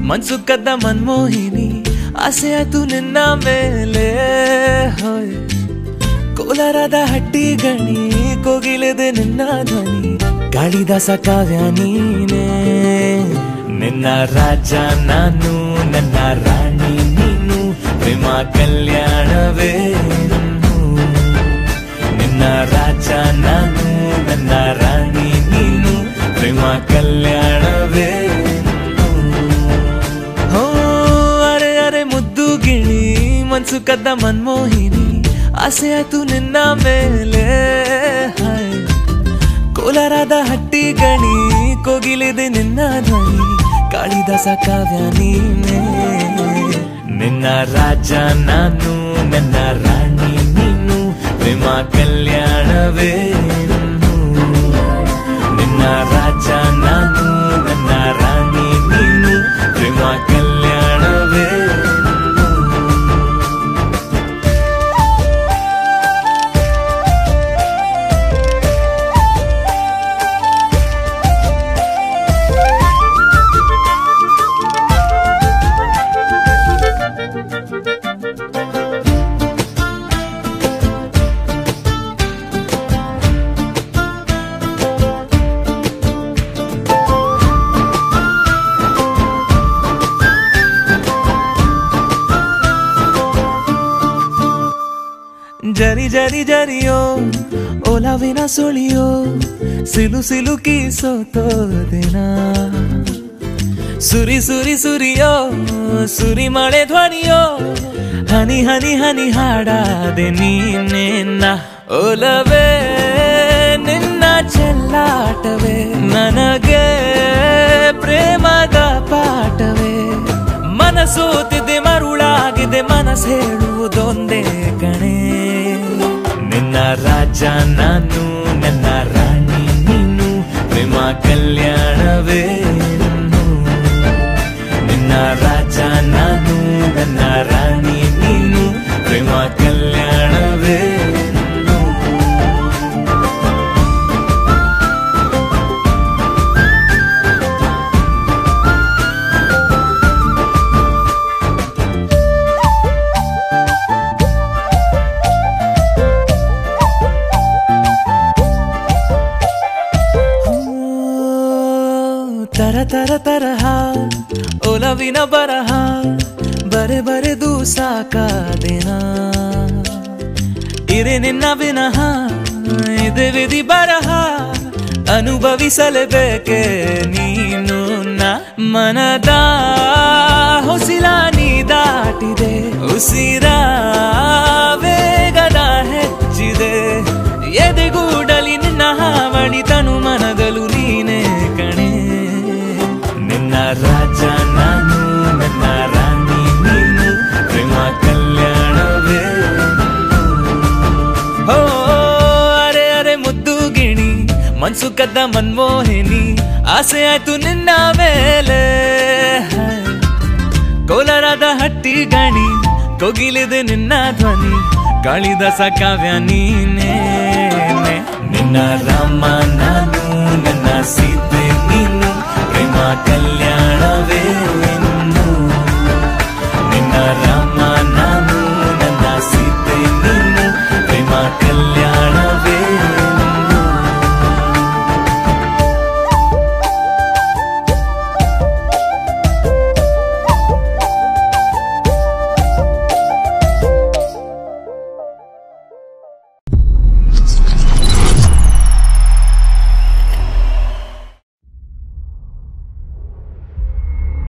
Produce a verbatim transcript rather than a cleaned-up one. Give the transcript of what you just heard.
ಮನ್ಸು ಕದ್ದ ಮನ್ಮೋಹಿನಿ ಆಸೆ ಆಯ್ತು ನಿನ್ನ ಮೇಲೆ ಹೋಯ್ ಕೋಲಾರದ ಹಟ್ಟಿ ಗಣಿ ಕೋಗಿಲೆದೆ ನಿನ್ನ ಧ್ವನಿ ಕಾಳಿದಾಸ ಕಾವ್ಯ ನೀನೇ ನಿನ್ನ ರಾಜ ನಾನು ನನ್ನ ರಾಣಿ ನೀನು ಪ್ರೇಮ ಕಲ್ಯಾಣವೇ ನಿನ್ನ ರಾಜ ನಾನು ನನ್ನ ರಾಣಿ ನೀನು ಪ್ರೇಮ ಕಲ್ಯಾಣವೇ ಹೋ ಅರೆ ಅರೆ ಮುದ್ದು ಗಿಣಿ ಮನ್ಸು ಕದ್ದ ಮನ್ಮೋಹಿನಿ ಆಸೆ ಆಯ್ತು ನಿನ್ನ ಮೇಲೆ ಕೋಲಾರದ ಹಟ್ಟಿ ಗಣಿ ಕೋಗಿಲೆದೆ ನಿನ್ನ ಧ್ವನಿ ಕಾಳಿದಾಸ ಕಾವ್ಯ ನೀನೇ ನಿನ್ನ ರಾಜ ನಾನು ನನ್ನ ರಾಣಿ ನೀನು ಪ್ರೇಮ ಕಲ್ಯಾಣವೇ ನಿನ್ನ ರಾಜ ನಾನು ನನ್ನ ರಾಣಿ ನೀನು ಪ್ರೇಮ ಕಲ್ಯಾಣವೇ ಜರಿ ಜರಿ ಜರಿಯೋ ಓಲಾವಿನ ಸುಳಿಯೋ ಸಿಲು ಸಿಲುಕಿ ಸೋತೋದಿನ ಸುರಿ ಸುರಿ ಸುರಿಯೋ ಸುರಿ ಮಳೆ ಧ್ವನಿಯೋ ಹನಿ ಹನಿ ಹನಿ ಹಾಡಾದೆ ನೀನೇನ ಓಲವೇ ನಿನ್ನ ಚೆಲ್ಲಾಟವೇ ನನಗೆ ಪ್ರೇಮದ ಪಾಠವೇ ಮನಸೋತಿದೆ ಮರುಳಾಗಿದೆ ಮನಸ್ಸು ಹೇಳುವುದೊಂದೇ ಕಣೆ ನಿನ್ನ ರಾಜ ನಾನು ನನ್ನ ರಾಣಿ ನೀನು ಪ್ರೇಮ ಕಲ್ಯಾಣವೇ ನಿನ್ನ ರಾಜ ನಾನು ನನ್ನ ರಾಣಿ ನೀನು ಪ್ರೇಮ ಕಲ್ಯಾಣವೇ ತರ ತರ ತರಹ ಒಲವಿನ ಬರಹ ಬರೆ ಬರೆದು ಸಾಕಾದೆನ ಇರೆ ನಿನ್ನ ವಿನಃ ಇದೆ ವಿಧಿ ಬರಹ ಅನುಭವಿಸಲೇಬೇಕೆ ನೀನು ನ ಮನದ ಹೊಸಿಲ ನೀ ದಾಟಿದೆ ಉಸಿರ ವೇಗದ ಹೆಚ್ಚಿದೆ ಎದೆಗೂಡಲಿ ನಿನ್ನ ಹಾವಳಿ ತನು ಮನದಲು ನೀನೇ ಕಣೆ ನಿನ್ನ ರಾಜ ನಾನು ನನ್ನ ರಾಣಿ ನೀನು ಪ್ರೇಮ ಕಲ್ಯಾಣವೇ ಹೋ ಅರೆ ಅರೆ ಮುದ್ದು ಗಿಣಿ ಮನ್ಸು ಕದ್ದ ಮನ್ಮೋಹಿನಿ ಆಸೆ ಆಯ್ತು ನಿನ್ನ ಮೇಲೆ ಕೋಲಾರದ ಹಟ್ಟಿ ಗಣಿ ಕೋಗಿಲೆದೆ ನಿನ್ನ ಧ್ವನಿ ಕಾಳಿದಾಸ ಕಾವ್ಯ ನೀನೇ ನಿನ್ನ ರಾಮ ನಾನು ನನ್ನ ಸೀತೆ ನೀನು ಪ್ರೇಮ ಕಲ್ಯಾಣವೇ